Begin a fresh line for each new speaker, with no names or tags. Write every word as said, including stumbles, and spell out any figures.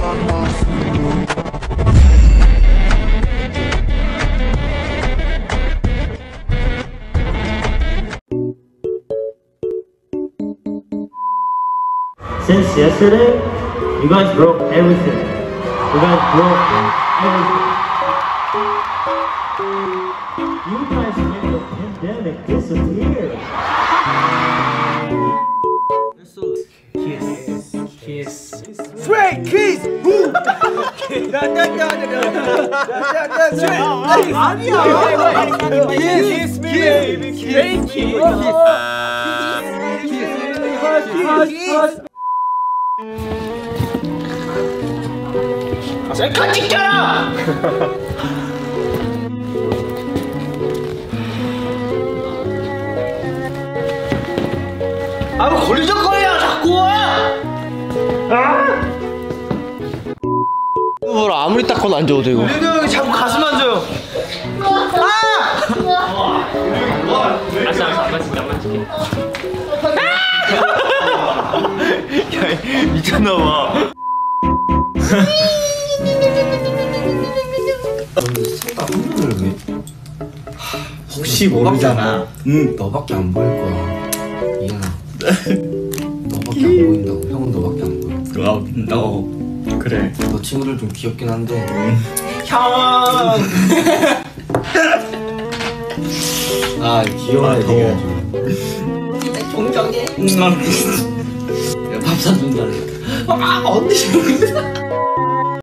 Since yesterday, you guys broke everything. You guys broke everything. You guys made the pandemic disappear. Kiss. Kiss.
Straight kiss! Woo! Kiss me, baby! Straight kiss! Kiss! 셀카 찍잖아! 아, 뭐 걸리적거려 자꾸! 아!
뭘 아무리 닦아도 안 줘도 되고.
윤호 형이 자꾸 가슴 만져요. 아!
알았어, 알았어, 안 맞을게, 안 맞을게.
야, 미쳤나봐.
생각 한번을 왜? 혹시 모르잖아. 응, 너밖에 안 보일 거야. 이현아, 너밖에 안 보인다고. 형은 너밖에 안 보여.
아, 너 그래.
너 친구들 좀 귀엽긴 한데.
형.
아, 귀여워. 되게 종정해. 밥 사준다니까. 아, 언니.